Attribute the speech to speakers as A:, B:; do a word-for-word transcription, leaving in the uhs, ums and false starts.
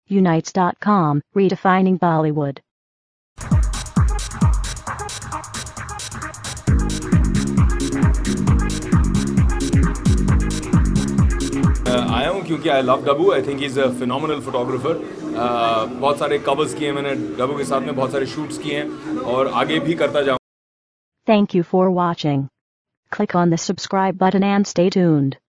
A: unites dot com, redefining Bollywood.
B: आया हूँ क्योंकि I love Dabboo. I think is a phenomenal photographer. बहुत सारे कवर्स किए मैंने डब्बू के साथ में, बहुत सारे शूट्स किए हैं और आगे भी करता जाऊँ.
A: Thank you for watching. Click on the subscribe button and stay tuned.